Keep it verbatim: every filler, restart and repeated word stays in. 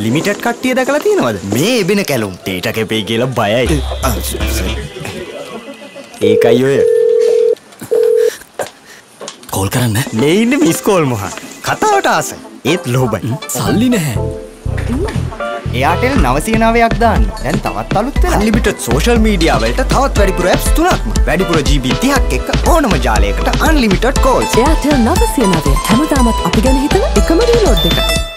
Limited කට්ටිය දැකලා තියෙනවද? මේ එබින කැලුම් ඩේටා කැපේ කියලා බයයි. ඒකයි ඔය. කෝල් කරන්න. මේ ඉන්නේ මිස් කෝල් මොහා. කතාවට ආසයි. ඒත් ලෝබයි. සල්ලි නැහැ. එයාටෙල් නවසිය නවයක් දාන්න. දැන් තවත් අලුත් වෙලා. අන්ලිමිටඩ් සෝෂල් මීඩියා වලට තවත් වැඩිපුර ඇප්ස් තුනක්ම. වැඩිපුර ජීබී තිහක් එක්ක ඕනම ජාලයකට අන්ලිමිටඩ් කෝල්ස්. එයාටෙල් නවසිය නවය හැමදාමත් අපි ගැන හිතන එකම රීලෝඩ් එක.